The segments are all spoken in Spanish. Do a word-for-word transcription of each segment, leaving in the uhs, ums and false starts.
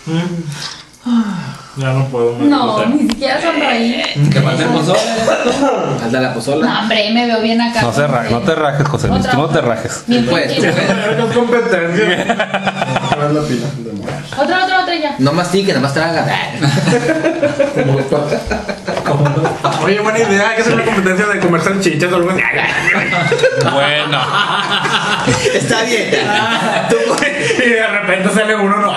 Ya no puedo. No, ni siquiera sonreí. Que falta el pozole. Falta la pozola. No, hombre, me veo bien acá. No, se ra no te rajes, José Luis. Tú no te rajes. Bien Pues, tranquilo. No es competencia. la pila de morar. Otra, otra, otra ya. No mastique, nada más traga. Oye, buena idea. Hay que hacer una competencia de comer salchichas o algo así. Bueno. Está bien. Y de repente sale uno. No.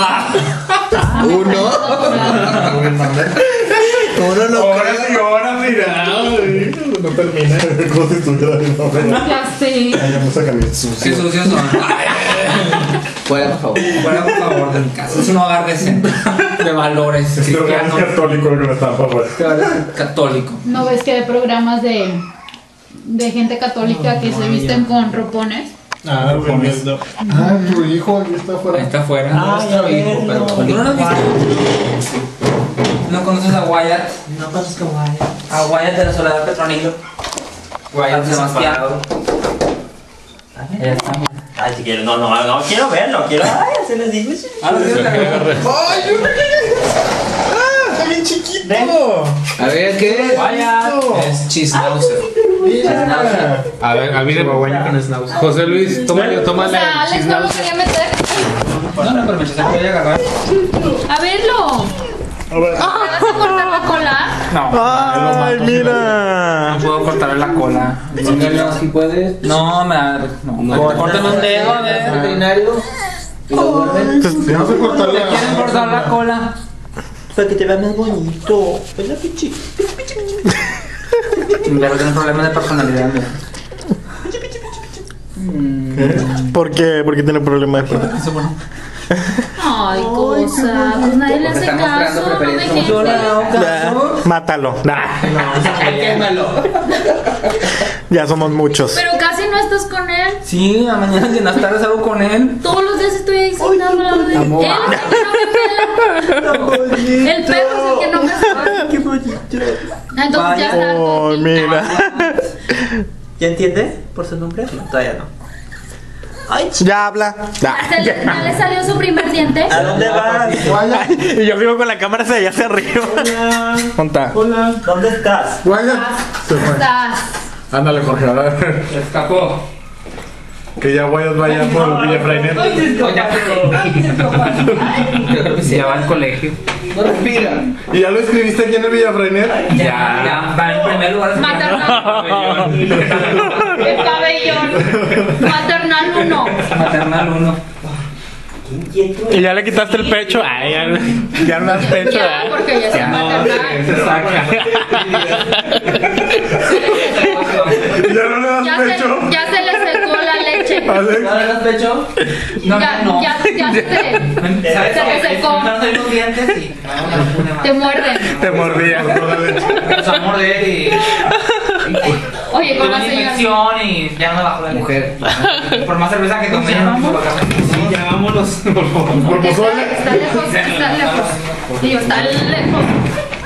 Uno. Uno no Horas y horas, mira. No termina. Como si estuviera de novela. Ya sé. Ay, ya me saca bien Qué sucio. sucios son. Fuera, por favor. Fuera, por favor, de mi casa. Es un hogar decente. De valores. Es lo más Cristianos. católico que me está para afuera. Católico. ¿No ves que hay programas de, de gente católica que se visten con ropones? Ah, comiendo. Ah, tu hijo aquí está Ahí afuera. está afuera. Ah, Nuestro ya hijo, ven, pero. no. ¿Tú no lo has visto? ¿No conoces a Wyatt? No conozco Wyatt. A Wyatt de la Soledad Petronilo. Wyatt Sebastián. Ya está. Ay, si quiero, no, no, no quiero verlo, quiero. Ay, se les digo. Ah, lo tienes que ver. ¡Está bien chiquito! A ver, ¿qué? Wyatt es Chisnauzer. Mira. A ver, a mí con Schnauzer. José Luis, tómale, O tómale. sea, Alex no lo quería meter. No, no, pero me se puede agarrar. A verlo. A ver. ¿Me vas a cortar la cola? No. Ay, mira. No puedo cortarle la cola. Si puedes. No, me da. No, córtame un dedo, a ver. Veterinario. Y lo duermen. Vamos a cortar ¿Le la. quieren cortar la cola? Para que te vea más bonito. Es la pichi. Debe tener problemas de personalidad. ¿Por qué? ¿Por qué tiene problemas de Ay, cosa. Pues nadie le hace Porque está mostrando caso. No preferencia. dejen. Mátalo. Nah. Quémalo. Ya somos muchos. Pero casi no estás con él. Sí, a mañana en las tardes hago con él. Todos los días estoy ahí sentada al lado de él. Amor. Él es el que no me pela. El perro es el que no me sabe. Qué bonito. Entonces ya está. Oh, mira. ¿Ya entiende por su nombre? No, todavía no. Ay, ch- Ya habla. Ya, se le, ya le salió su primer diente. ¿A dónde vas? Y yo vivo con la cámara hacia allá hacia arriba. Hola. ¿Dónde está? Hola. ¿Dónde estás? Guaya. Se fue. Estás. Ándale, Jorge, a ver. Se escapó. Que ya Guayas vaya por Villa Frainer. Ya va al colegio. No respira. ¿Y ya lo escribiste aquí en el Villa Frainer? Ya, ya va en primer lugar. Maternal. El pabellón. Maternal uno. Maternal uno. Inquieto. Y ya le quitaste el pecho. Ay, ya, ya no has pecho. Ya, ¿eh? porque ya es maternal. Se saca. ¿Ya no le das Ya pecho? se, ya se le secó la leche. Alex. ¿No le das pecho? No, Ya, no. ya, ya se, ¿Sabes se cómo? le secó. No tengo los dientes y. No, no pone Te mal. muerden. Te mordía. Empezó a morder y. Oye, con Tuve la una señora. infección y ya no me bajó la leche. Mujer. Por más cerveza que tomé, ya no me bajó la leche. Sí, ya vámonos, por favor. ¿Por Está, pozole? está lejos, está lejos. Digo, está lejos.